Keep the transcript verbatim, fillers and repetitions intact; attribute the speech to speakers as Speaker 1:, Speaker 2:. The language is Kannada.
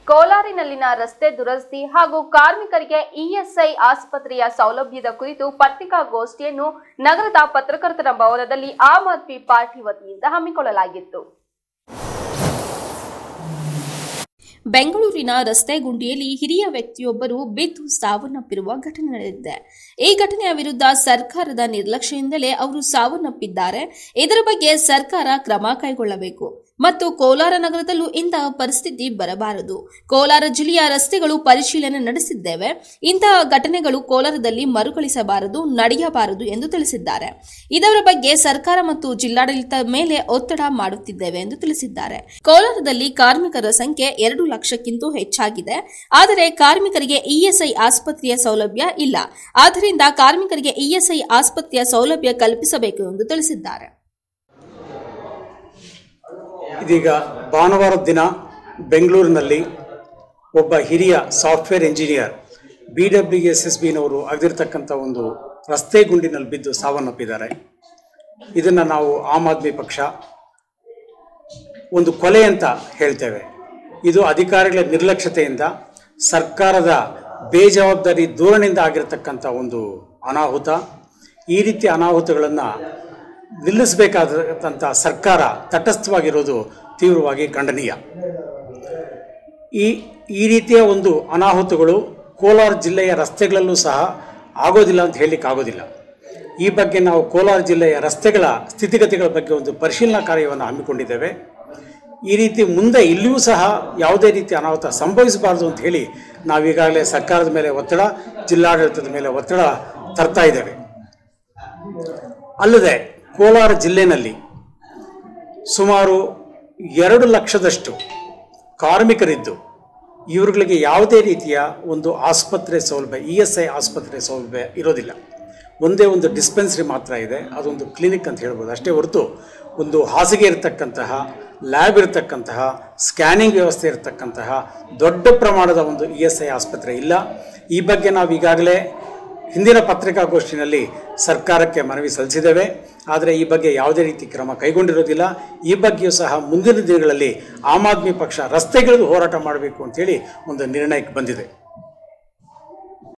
Speaker 1: ಕೋಲಾರಿನಲ್ಲಿನ ರಸ್ತೆ ದುರಸ್ತಿ ಹಾಗೂ ಕಾರ್ಮಿಕರಿಗೆ ಇಎಸ್ಐ ಆಸ್ಪತ್ರೆಯ ಸೌಲಭ್ಯದ ಕುರಿತು ಪತ್ರಿಕಾಗೋಷ್ಠಿಯನ್ನು ನಗರದ ಪತ್ರಕರ್ತರ ಭವನದಲ್ಲಿ ಆಮ್ ಆದ್ಮಿ ಪಾರ್ಟಿ ವತಿಯಿಂದ ಹಮ್ಮಿಕೊಳ್ಳಲಾಗಿತ್ತು.
Speaker 2: ಬೆಂಗಳೂರಿನ ರಸ್ತೆ ಗುಂಡಿಯಲ್ಲಿ ಹಿರಿಯ ವ್ಯಕ್ತಿಯೊಬ್ಬರು ಬಿದ್ದು ಸಾವನ್ನಪ್ಪಿರುವ ಘಟನೆ ನಡೆದಿದೆ. ಈ ಘಟನೆಯ ವಿರುದ್ಧ ಸರ್ಕಾರದ ನಿರ್ಲಕ್ಷ್ಯದಿಂದಲೇ ಅವರು ಸಾವನ್ನಪ್ಪಿದ್ದಾರೆ. ಇದರ ಬಗ್ಗೆ ಸರ್ಕಾರ ಕ್ರಮ ಕೈಗೊಳ್ಳಬೇಕು ಮತ್ತು ಕೋಲಾರ ನಗರದಲ್ಲೂ ಇಂತಹ ಪರಿಸ್ಥಿತಿ ಬರಬಾರದು. ಕೋಲಾರ ಜಿಲ್ಲೆಯ ರಸ್ತೆಗಳು ಪರಿಶೀಲನೆ ನಡೆಸಿದ್ದೇವೆ. ಇಂತಹ ಘಟನೆಗಳು ಕೋಲಾರದಲ್ಲಿ ಮರುಕಳಿಸಬಾರದು, ನಡೆಯಬಾರದು ಎಂದು ತಿಳಿಸಿದ್ದಾರೆ. ಇದರ ಬಗ್ಗೆ ಸರ್ಕಾರ ಮತ್ತು ಜಿಲ್ಲಾಡಳಿತ ಮೇಲೆ ಒತ್ತಡ ಮಾಡುತ್ತಿದ್ದೇವೆ ಎಂದು ತಿಳಿಸಿದ್ದಾರೆ. ಕೋಲಾರದಲ್ಲಿ ಕಾರ್ಮಿಕರ ಸಂಖ್ಯೆ ಎರಡು ಲಕ್ಷಕ್ಕಿಂತ ಹೆಚ್ಚಾಗಿದೆ. ಆದರೆ ಕಾರ್ಮಿಕರಿಗೆ ಇಎಸ್ಐ ಆಸ್ಪತ್ರೆಯ ಸೌಲಭ್ಯ ಇಲ್ಲ. ಆದ್ದರಿಂದ ಕಾರ್ಮಿಕರಿಗೆ ಇಎಸ್ಐ ಆಸ್ಪತ್ರೆಯ ಸೌಲಭ್ಯ ಕಲ್ಪಿಸಬೇಕು ಎಂದು ತಿಳಿಸಿದ್ದಾರೆ.
Speaker 3: ಇದೀಗ ಭಾನುವಾರದ ದಿನ ಬೆಂಗಳೂರಿನಲ್ಲಿ ಒಬ್ಬ ಹಿರಿಯ software engineer B W S S ಬಿನವರು ಆಗಿರ್ತಕ್ಕಂಥ ಒಂದು ರಸ್ತೆ ಗುಂಡಿನಲ್ಲಿ ಬಿದ್ದು ಸಾವನ್ನಪ್ಪಿದ್ದಾರೆ. ಇದನ್ನು ನಾವು ಆಮ್ ಆದ್ಮಿ ಪಕ್ಷ ಒಂದು ಕೊಲೆ ಅಂತ ಹೇಳ್ತೇವೆ. ಇದು ಅಧಿಕಾರಿಗಳ ನಿರ್ಲಕ್ಷ್ಯತೆಯಿಂದ, ಸರ್ಕಾರದ ಬೇಜವಾಬ್ದಾರಿ ಧೋರಣೆಯಿಂದ ಆಗಿರತಕ್ಕಂಥ ಒಂದು ಅನಾಹುತ. ಈ ರೀತಿಯ ಅನಾಹುತಗಳನ್ನು ನಿಲ್ಲಿಸಬೇಕಾದಂಥ ಸರ್ಕಾರ ತಟಸ್ಥವಾಗಿರೋದು ತೀವ್ರವಾಗಿ ಖಂಡನೀಯ. ಈ ಈ ರೀತಿಯ ಒಂದು ಅನಾಹುತಗಳು ಕೋಲಾರ ಜಿಲ್ಲೆಯ ರಸ್ತೆಗಳಲ್ಲೂ ಸಹ ಆಗೋದಿಲ್ಲ ಅಂತ ಹೇಳಲಿಕ್ಕಾಗೋದಿಲ್ಲ. ಈ ಬಗ್ಗೆ ನಾವು ಕೋಲಾರ ಜಿಲ್ಲೆಯ ರಸ್ತೆಗಳ ಸ್ಥಿತಿಗತಿಗಳ ಬಗ್ಗೆ ಒಂದು ಪರಿಶೀಲನಾ ಕಾರ್ಯವನ್ನು ಹಮ್ಮಿಕೊಂಡಿದ್ದೇವೆ. ಈ ರೀತಿ ಮುಂದೆ ಇಲ್ಲಿಯೂ ಸಹ ಯಾವುದೇ ರೀತಿ ಅನಾಹುತ ಸಂಭವಿಸಬಾರದು ಅಂತ ಹೇಳಿ ನಾವೀಗಾಗಲೇ ಸರ್ಕಾರದ ಮೇಲೆ ಒತ್ತಡ, ಜಿಲ್ಲಾಡಳಿತದ ಮೇಲೆ ಒತ್ತಡ ತರ್ತಾ ಇದ್ದೇವೆ. ಅಲ್ಲದೆ ಕೋಲಾರ ಜಿಲ್ಲೆಯಲ್ಲಿ ಸುಮಾರು ಎರಡು ಲಕ್ಷದಷ್ಟು ಕಾರ್ಮಿಕರಿದ್ದು ಇವರುಗಳಿಗೆ ಯಾವುದೇ ರೀತಿಯ ಒಂದು ಆಸ್ಪತ್ರೆ ಸೌಲಭ್ಯ, ಇ ಎಸ್ ಐ ಆಸ್ಪತ್ರೆ ಸೌಲಭ್ಯ ಇರೋದಿಲ್ಲ. ಒಂದೇ ಒಂದು ಡಿಸ್ಪೆನ್ಸರಿ ಮಾತ್ರ ಇದೆ, ಅದೊಂದು ಕ್ಲಿನಿಕ್ ಅಂತ ಹೇಳ್ಬೋದು ಅಷ್ಟೇ ಹೊರತು ಒಂದು ಹಾಸಿಗೆ ಇರತಕ್ಕಂತಹ, ಲ್ಯಾಬ್ ಇರತಕ್ಕಂತಹ, ಸ್ಕ್ಯಾನಿಂಗ್ ವ್ಯವಸ್ಥೆ ಇರತಕ್ಕಂತಹ ದೊಡ್ಡ ಪ್ರಮಾಣದ ಒಂದು ಇ ಎಸ್ ಐ ಆಸ್ಪತ್ರೆ ಇಲ್ಲ. ಈ ಬಗ್ಗೆ ನಾವು ಈಗಾಗಲೇ ಹಿಂದಿನ ಪತ್ರಿಕಾಗೋಷ್ಠಿನಲ್ಲಿ ಸರ್ಕಾರಕ್ಕೆ ಮನವಿ ಸಲ್ಲಿಸಿದ್ದೇವೆ. ಆದರೆ ಈ ಬಗ್ಗೆ ಯಾವುದೇ ರೀತಿ ಕ್ರಮ ಕೈಗೊಂಡಿರೋದಿಲ್ಲ. ಈ ಬಗ್ಗೆಯೂ ಸಹ ಮುಂದಿನ ದಿನಗಳಲ್ಲಿ ಆಮ್ ಆದ್ಮಿ ಪಕ್ಷ ರಸ್ತೆಗಳಿಗೂ ಹೋರಾಟ ಮಾಡಬೇಕು ಅಂತೇಳಿ ಒಂದು ನಿರ್ಣಯಕ್ಕೆ ಬಂದಿದೆ.